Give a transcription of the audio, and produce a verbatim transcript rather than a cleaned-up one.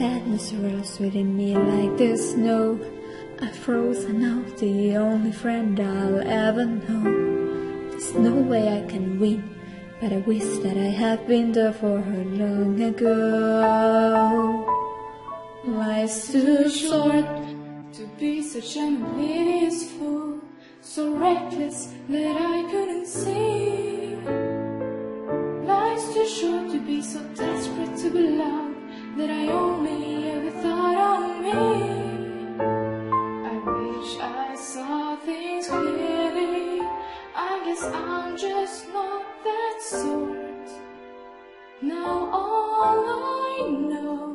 sadness rose within me like the snow. I frozen out, the only friend I'll ever know. There's no way I can win, but I wish that I had been there for her long ago. Life's too short to be such an oblivious fool, so reckless that I couldn't see. Life's too short to be so desperate to be loved that I only ever thought of me. I wish I saw things clearly. I guess I'm just not that sort. Now all I know